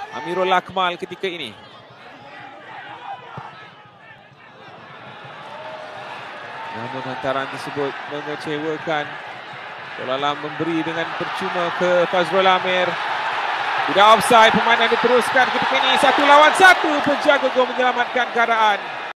Amirul Akmal ketika ini. Namun hantaran tersebut mengecewakan. Bola memberi dengan percuma ke Fazrul Amir. Tidak offside, permainan diteruskan ketika ini 1 lawan 1. Penjaga gol menyelamatkan keadaan.